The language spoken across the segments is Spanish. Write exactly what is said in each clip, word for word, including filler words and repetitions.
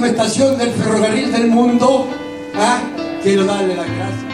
estación del ferrocarril del mundo, ¿ah? Quiero darle las gracias.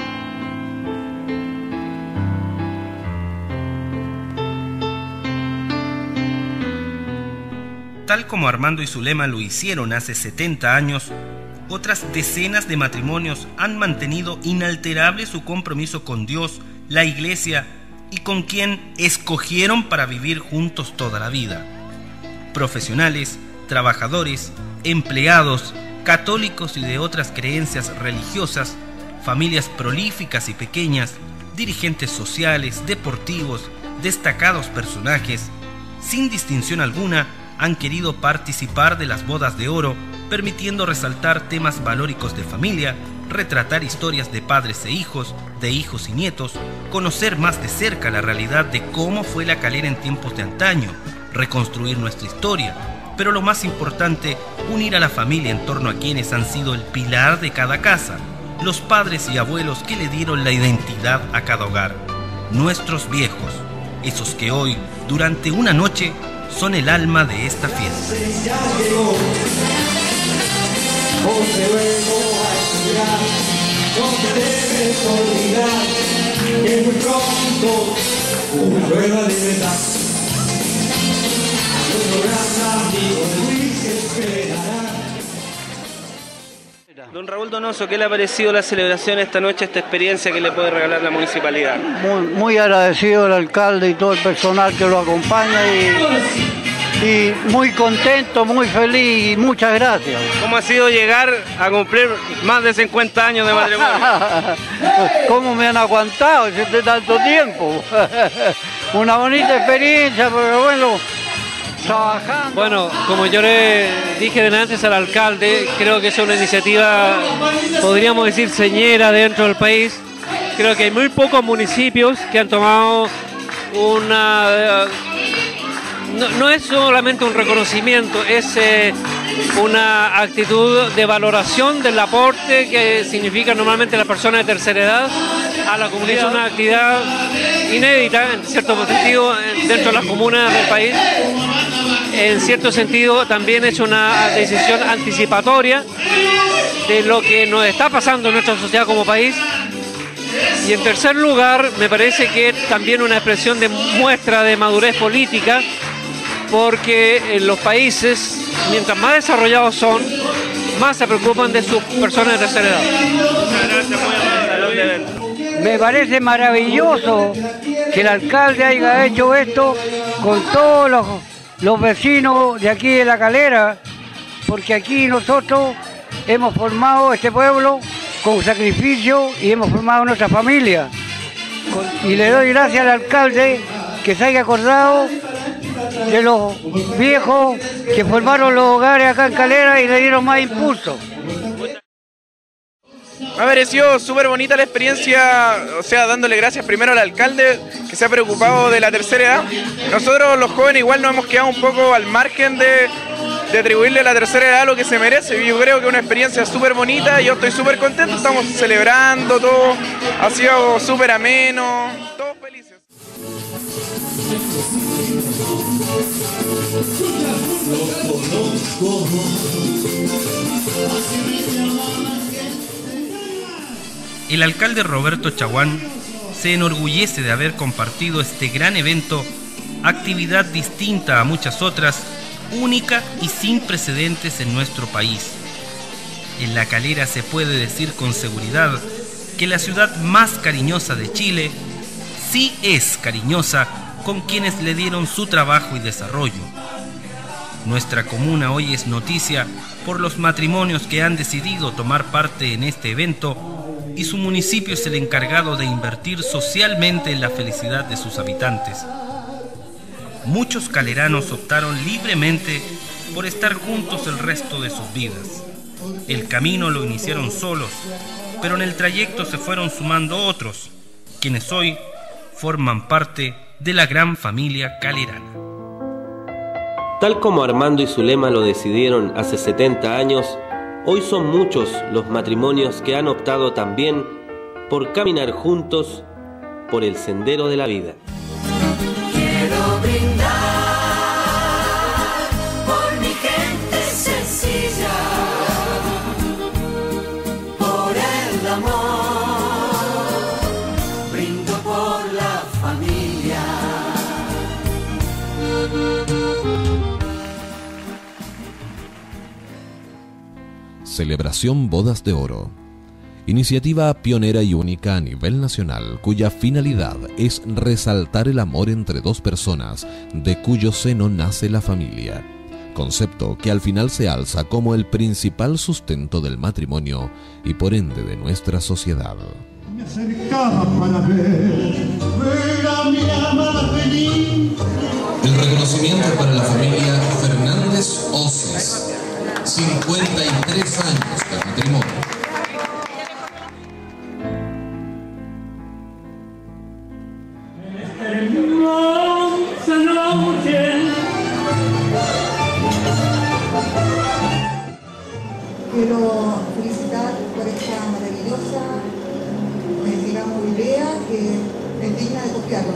Tal como Armando y Zulema lo hicieron hace setenta años, otras decenas de matrimonios han mantenido inalterable su compromiso con Dios, la Iglesia y con quien escogieron para vivir juntos toda la vida. Profesionales, trabajadores, empleados, católicos y de otras creencias religiosas, familias prolíficas y pequeñas, dirigentes sociales, deportivos, destacados personajes, sin distinción alguna, han querido participar de las bodas de oro, permitiendo resaltar temas valóricos de familia, retratar historias de padres e hijos, de hijos y nietos, conocer más de cerca la realidad de cómo fue La Calera en tiempos de antaño, reconstruir nuestra historia, pero lo más importante, unir a la familia en torno a quienes han sido el pilar de cada casa, los padres y abuelos que le dieron la identidad a cada hogar, nuestros viejos, esos que hoy, durante una noche, son el alma de esta fiesta. Don Raúl Donoso, ¿qué le ha parecido la celebración esta noche, esta experiencia que le puede regalar la municipalidad? Muy, muy agradecido al alcalde y todo el personal que lo acompaña y, y muy contento, muy feliz y muchas gracias. ¿Cómo ha sido llegar a cumplir más de cincuenta años de matrimonio? ¿Cómo me han aguantado desde tanto tiempo? Una bonita experiencia, pero bueno, trabajando. Bueno, como yo le dije de antes al alcalde, creo que es una iniciativa, podríamos decir, señera dentro del país. Creo que hay muy pocos municipios que han tomado una... No, no es solamente un reconocimiento, es eh, una actitud de valoración del aporte que significa normalmente la persona de tercera edad a la comunidad. Es una actividad inédita, en cierto sentido, dentro de las comunas del país. En cierto sentido, también es una decisión anticipatoria de lo que nos está pasando en nuestra sociedad como país. Y en tercer lugar, me parece que es también una expresión de muestra de madurez política, porque en los países, mientras más desarrollados son, más se preocupan de sus personas de tercera edad. Me parece maravilloso que el alcalde haya hecho esto con todos los, los vecinos de aquí de La Calera, porque aquí nosotros hemos formado este pueblo con sacrificio y hemos formado nuestra familia. Y le doy gracias al alcalde que se haya acordado de los viejos que formaron los hogares acá en Calera y le dieron más impulso. Me ha parecido súper bonita la experiencia, o sea, dándole gracias primero al alcalde que se ha preocupado de la tercera edad. Nosotros los jóvenes igual nos hemos quedado un poco al margen de, de atribuirle a la tercera edad lo que se merece. Yo creo que es una experiencia súper bonita y yo estoy súper contento, estamos celebrando todo, ha sido súper ameno, todos felices. El alcalde Roberto Chaguán se enorgullece de haber compartido este gran evento, actividad distinta a muchas otras, única y sin precedentes en nuestro país. En La Calera se puede decir con seguridad que la ciudad más cariñosa de Chile sí es cariñosa con quienes le dieron su trabajo y desarrollo. Nuestra comuna hoy es noticia por los matrimonios que han decidido tomar parte en este evento y su municipio es el encargado de invertir socialmente en la felicidad de sus habitantes. Muchos caleranos optaron libremente por estar juntos el resto de sus vidas. El camino lo iniciaron solos, pero en el trayecto se fueron sumando otros, quienes hoy forman parte de la gran familia calerana. Tal como Armando y Zulema lo decidieron hace setenta años, hoy son muchos los matrimonios que han optado también por caminar juntos por el sendero de la vida. Quiero brindar por mi gente sencilla. Celebración Bodas de Oro. Iniciativa pionera y única a nivel nacional, cuya finalidad es resaltar el amor entre dos personas, de cuyo seno nace la familia. Concepto que al final se alza como el principal sustento del matrimonio y por ende de nuestra sociedad. Me acercaba para ver, ver a mi amada feliz. El reconocimiento para la familia Fernández Oces, cincuenta y tres años de matrimonio. Quiero felicitar por esta maravillosa, eh, digamos, idea que es digna de copiarlo.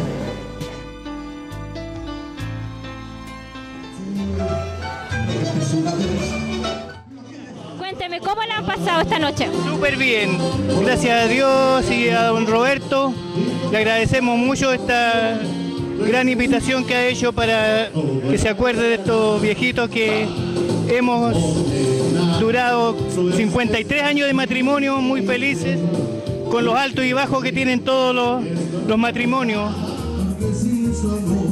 Cuénteme, ¿cómo la han pasado esta noche? Súper bien, gracias a Dios y a don Roberto. Le agradecemos mucho esta gran invitación que ha hecho para que se acuerde de estos viejitos que hemos durado cincuenta y tres años de matrimonio, muy felices, con los altos y bajos que tienen todos los, los matrimonios.